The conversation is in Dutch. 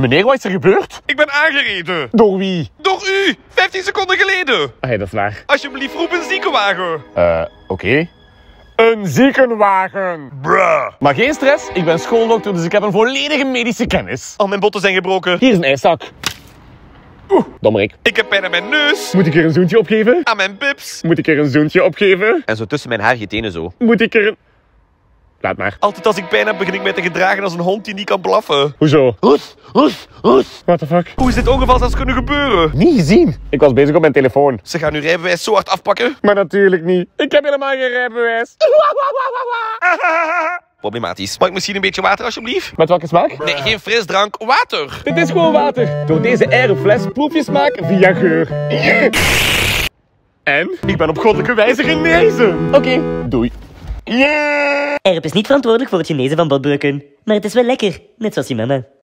Meneer, wat is er gebeurd? Ik ben aangereden. Door wie? Door u. 15 seconden geleden. Ah, ja, dat is waar. Alsjeblieft, roep een ziekenwagen. Oké. Een ziekenwagen. Bruh. Maar geen stress, ik ben schooldokter, dus ik heb een volledige medische kennis. Al mijn botten zijn gebroken. Hier is een ijszak. Dommerik. Ik heb pijn aan mijn neus. Moet ik er een zoentje op geven? Aan mijn bips. Moet ik er een zoentje op geven? En zo tussen mijn haar tenen zo. Moet ik er een... Laat maar. Altijd als ik pijn heb, begin ik mij te gedragen als een hond die niet kan blaffen. Hoezo? Hoes, hoes, hoes. What the fuck? Hoe is dit ongeval zelfs kunnen gebeuren? Niet gezien. Ik was bezig op mijn telefoon. Ze gaan uw rijbewijs zo hard afpakken. Maar natuurlijk niet. Ik heb helemaal geen rijbewijs. Problematisch. Mag ik misschien een beetje water alsjeblieft? Met welke smaak? Nee, geen frisdrank. Water. Dit is gewoon water. Door deze airfles proef je smaak via geur. En? Ik ben op goddelijke wijze genezen. Oké, doei. Erp is niet verantwoordelijk voor het genezen van botbreuken. Maar het is wel lekker, net zoals je mama.